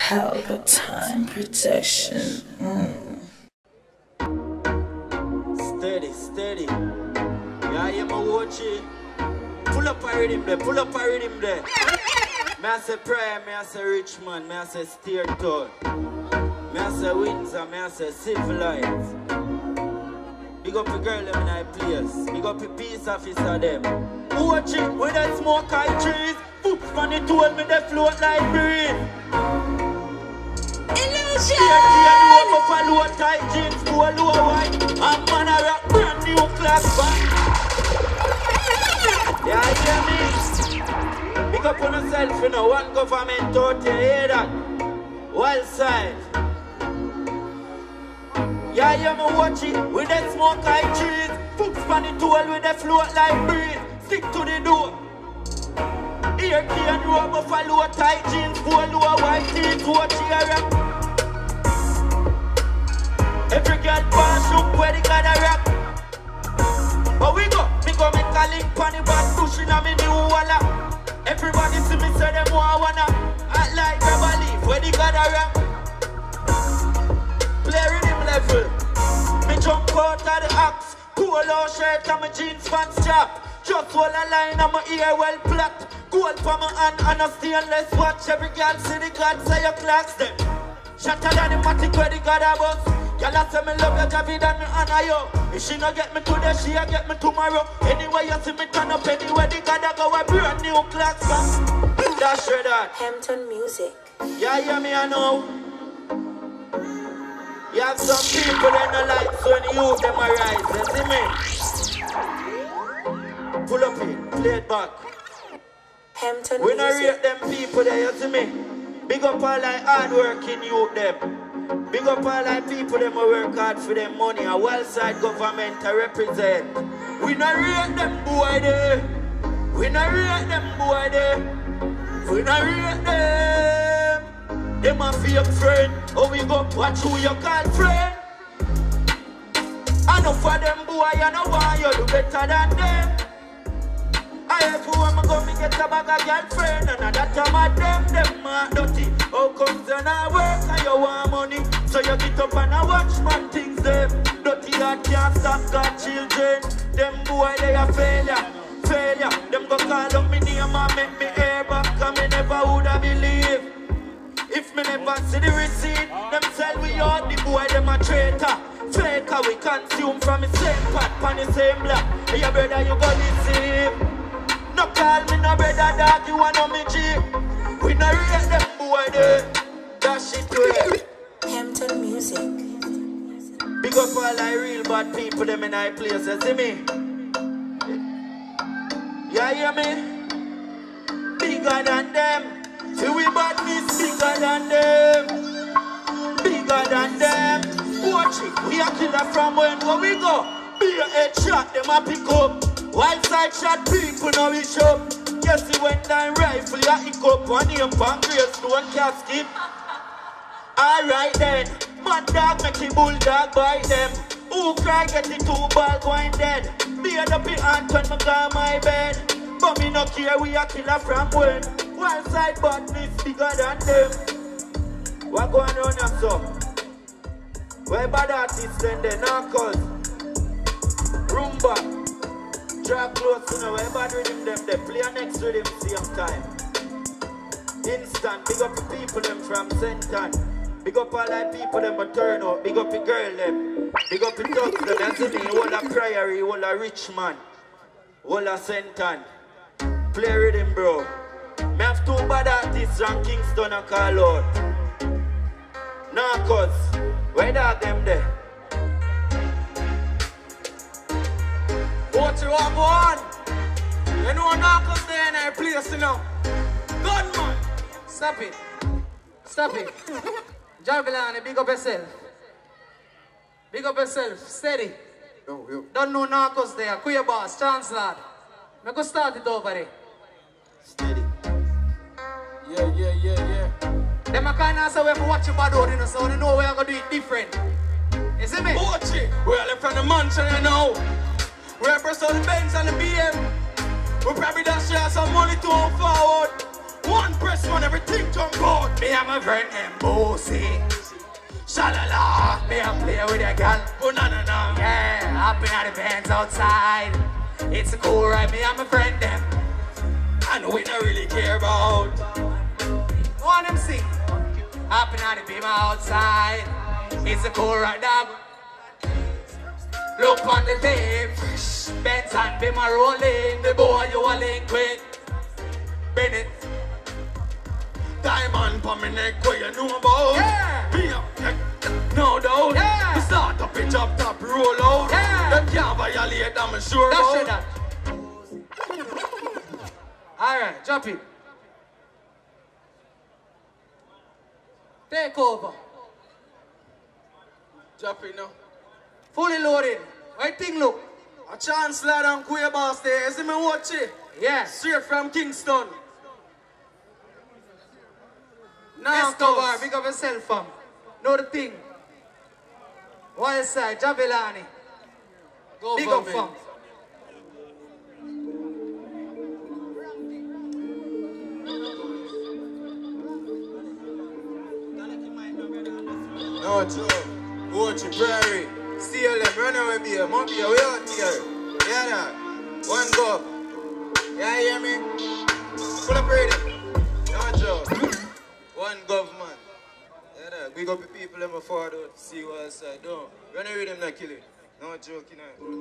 Palpatine protection. Steady, steady. Yeah, I am a watch it. Pull up a rhythm there, pull up a rhythm there. Me I say prayer, me I say Richmond, me I say steer town. Me I say Windsor, me I say civilized. Big up the girl them in I place. Big up the peace officer them. Watch it with that smoke high trees. Foot on it told me they float like breeze. Illusion! Yeah, over for low tight jeans, full low white. And man a rock brand new class back. Yeah, you hear me? Big up on yourself, you know, one government out there, hear that? Wild side. Yeah, you me watch it with that smoke high trees. Foot on it tool with the float like breeze. Stick to the door. Here can rubber for low tight jeans, full low white teeth, watch here. Every girl pass up where they got a rap. But we go make a link on the back pushing on me new walla. Everybody see me say them wanna act like rubber leaf where they got a rap. Play rhythm level. Me jump out of the axe, polo shirt and my jeans pants chop. Just hold a line on my ear well plapped. Gold for my hand and a stainless watch. Every girl see the God say you clocks them. Shatter than the matic where they got a bus. Y'all say me love you, Javid and me honor you. If she no get me today, she'll get me tomorrow. Anyway you see me turn up, anywhere they gotta go a brand new clocks. That's sure that. Hampton Music. Yeah, hear me I know. You have some people that no like so when you them arise, you see me? Pull up it, play it back. Hampton We no Music. rate them people there, you see me? Big up all like hard working youth them. Big up all like people them who work hard for them money. A well-side government to represent. We no rate them boy there. We no rate them boy there. We no rate them. Them a fake friend. Oh we go watch who you call friend. I know for them boy I know why you do better than them. I have who am go me get a bag of girlfriend. And that time I them are dirty. How comes you not work and you want money? So you get up and I watch man things them. Dirty heart can't stop got children. Them boy they a failure. Failure. Them go call up me name and make me hair back. And me never woulda believe. If me never see the receipt, them sell we out the boy them a traitor. Faker we consume from the same pot pan the same block. Your brother you go deceive. No call me no brother dog, you want know me G. We no rate them boy there. That shit way. Hampton Music. Big up all like real bad people them in high places, see me? Yeah, hear me? Bigger than them. See we badness bigger than them. Bigger than them. Watch it, we a killer from when we go. Be a headshot, them a pick up. Wild side shot people now we shop. Yes, he went down rifle, ya hick up. One name pancreas, stone casket. Alright then, mad dog make him bulldog bite them. Who cry get the 2 ball going dead. Beard up your hand when me go my bed. But me no care, we a killer from when. Wild side badness bigger than them. What going on here so? Where bad artists then they knuckles? Rumba. Drop close to know where bad rhythm them they play next rhythm same time. Instant, big up the people them from Senton. Big up all like people them a turn up. Big up the girl them. Big up the thugs them. You see me, you all a Priory, you all a Richmond. All a Senton. Play rhythm bro. Me have 2 bad artists from Kingston and call out. Narcos, where dog them there? What you want, boy? You know Narcos there in our place, you know. Gunman! Stop it. Stop it. Javelin, big up yourself. Big up yourself. Steady. Yo. Don't know Narcos there. Queer boss, chance lad. Me go start it over there. Steady. Yeah. Them a kind of say we have to watch your bad road, you know, so they know we are going to do it different. You see me? Watch it. We're all from the mansion, you know. We represent the Benz and the BM. We probably just share some money to our forward. One press man, everything jump out. Me and my friend them bossy. Shalala, me a play with a girl. Oh no no no. Yeah, up in the bands outside. It's a cool ride, me and my friend them. And we don't really care about. One them sing. Up in the beam outside. It's a cool ride, dog. Look on the tape. Benz and beam are rolling. The boy you are linked with. Bennett. Diamond for me neck, what you know about? Yeah! Me up, no doubt. Yeah! We start up it up top, roll out. Yeah! Them can't violate, I'm sure about. That's that. Alright, drop it. Take over. Drop it now. Fully loaded. Right thing look. A chance lad and queer boss there. See me watch it? Yeah. Straight from Kingston. Now cover, big up yourself, fam. Know the thing. One side, Javelani. Go big up, fam. No joke. Watch it, Prairie. Steal them, run away, be a monkey, we out here. Yeah, nah. One go. Yeah, you hear me? Full of ready. No joke. One government. Yeah, nah. We got the people in my forward out to see what side. Don't. Run away, them not kill it. No joke, you know.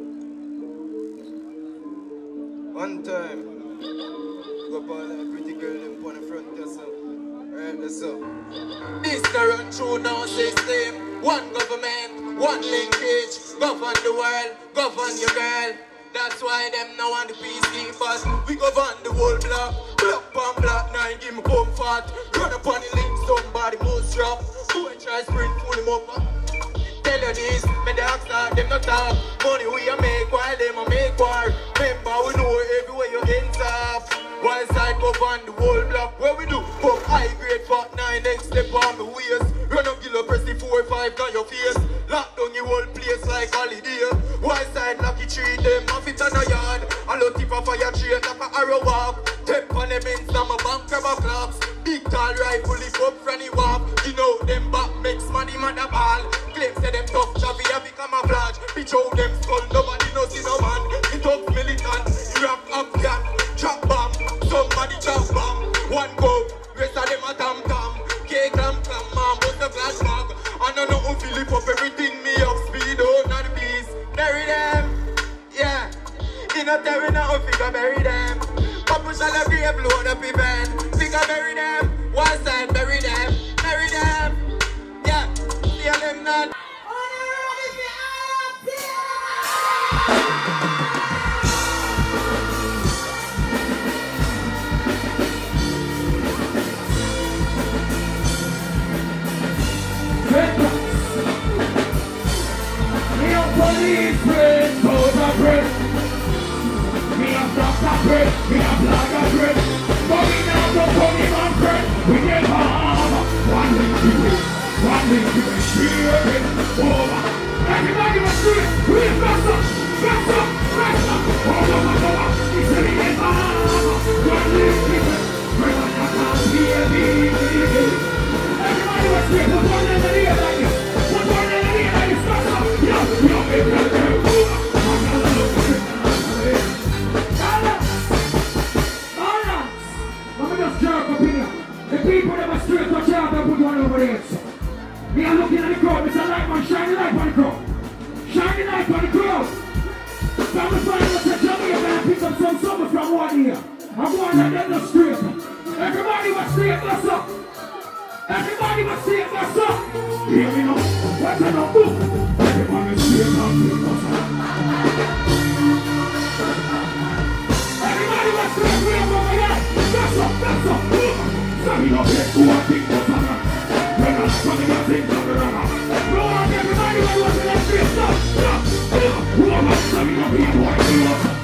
One time. Go all that pretty girl them on the front, that's up. Right, that's up. This the run through no system. One government, one linkage. Govern the world, govern your girl. That's why them now on the peacekeepers. We govern the whole block. Block on block, now give me comfort. Run up on the link, somebody must drop. Who I try sprint, pull him up. Tell you this, my dogs are them not talk. Money we a make while them a make war. Remember we know everywhere you enter. One side govern the whole block. Where we do? Pump high grade for 9 next step on the waist. Run up kilo press the 4-5 down your face. Lock down your whole place like holiday. One side lucky tree them off it on a yard. A lot tip of fire tree and like a arrow walk. Tap on them ends now my bank crab clocks. Big tall rifle lift up from the walk. You know them back makes money mother ball. Claim say them tough Javi have become a flash. Pitch out them skull nobody knows see no man. It up militant, Iraq Afghan. Drop bomb, somebody drop bomb. One go, rest of them a tam tam. K-clam clam man, but the flash bag. I don't know who fill it up everything me up speed out not the beast. Bury them, yeah. In a terrain now figure bury them. Couple shall a grave load up event. Figure bury them, one side bury them. Bury them, yeah. See them not. Police friend, soldier friend. Me a doctor friend, me a blogger friend. But we now go Pokemon friend. We get home. One link to it, one link to it. Share it over. Everybody must do it. Please press up, press up, press up. Over. It's a get home. One link to it. When I can't hear me. Everybody must do it. Put one in the ear like this. Put one in the ear like this. Press up. The people that were straight to job and put one over there. We are looking at the crowd, Mr. Lightman, shine the light on the crowd. Shine the light on the crowd. So I'm find out that Jamaica and pick up some summer from one here. I'm one that they're not straight. Everybody must stay at us up. Everybody must stay at us up. Hear me now. What's the number? Everybody stay at us up. Everybody must stay at us up. That's up. Sorry, no big one thing for summer. When I'm coming up in the river. Roll on everybody who wants to let me stop. Roll on, sorry, no big one thing for summer.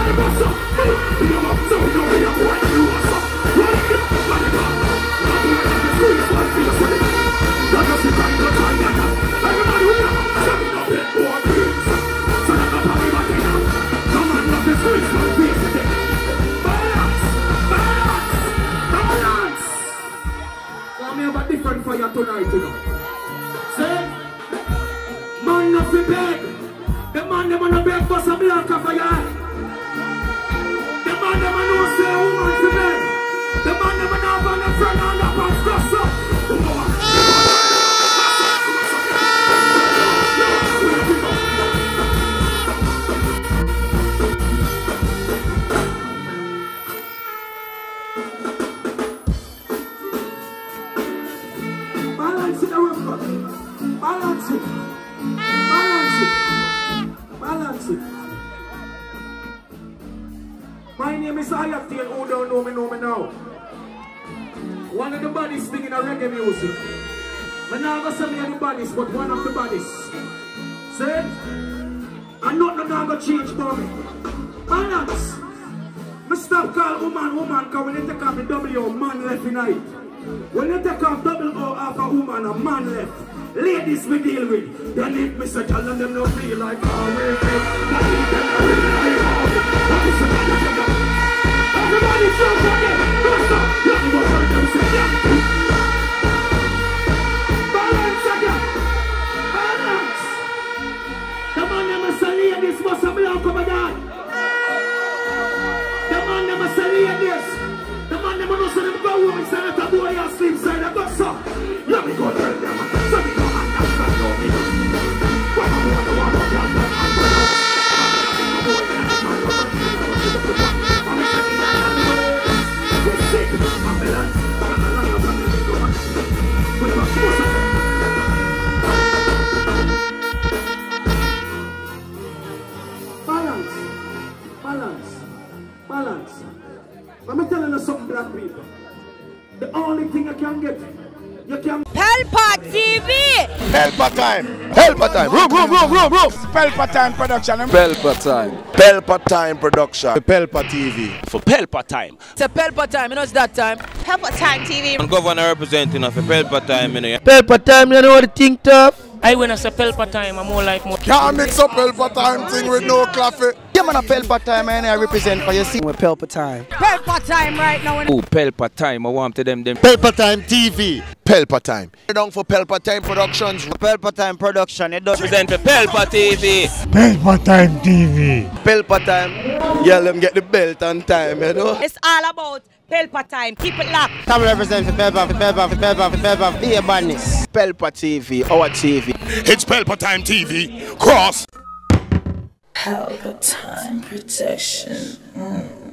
Different for you tonight, you know. See? Man not fi beg. The man them no beg for some black for you. The man them no say a woman fi beg. The man them no have a friend on the pants just so. Balance it, balance it, balance it, balance it. My name is Ayati, and who don't know me now. One of the baddest thing in a reggae music. I'm not going to say me are the baddest, but one of the baddest. See? I'm not going to change for me. Balance. I stop call woman, because when you take off the W, man left tonight. When you take off double O after a woman, a man left. Ladies we deal with. Then if me say tell them no feel like how we feel. Everybody jump again. Don't stop. Let me go hurt them say yeah. Balance again. Balance. The man them a say ladies must have belong come down. The man them a say ladies. The man them no say them go home inside that a boy and sleep side of the sun. Let me go tell them. So me go understand no me. What I want to walk up and down and go down. We're sick, ambulance. Balance, balance, balance. Let me tell you something, black people. The only thing you can get, you can... Pelpa TV! Pelpa time! Pelpa time! Room! Pelpa time production. Pelpa time. Pelpa time production. Pelpa TV. For Pelpa time. It's a Pelpa time, you know it's that time. Pelpa Time TV. I'm governor representing of Pelpa time, you know. Pelpa time, you know what the thing tough? I when I say Pelpa time, I'm more like more. Can't mix up Pelpa time thing with no coffee. Yeah, man, a Pelpa time, and I represent for you. See, we're Pelpa time. Pelpa time right now. Oh, Pelpa time, I want to them. Pelpa time TV. Pelpa time. Down for Pelpa time productions. Pelpa time production. It does Represent for Pelpa TV. Pelpa Time TV. Pelpa time. Yeah, let them get the belt on time, you know. It's all about Pelpa time. Keep it locked. Come represent for Pelpa, be a badness. Pelpa TV, our TV. It's Pelpa Time TV. Cross. Pelpa Time protection.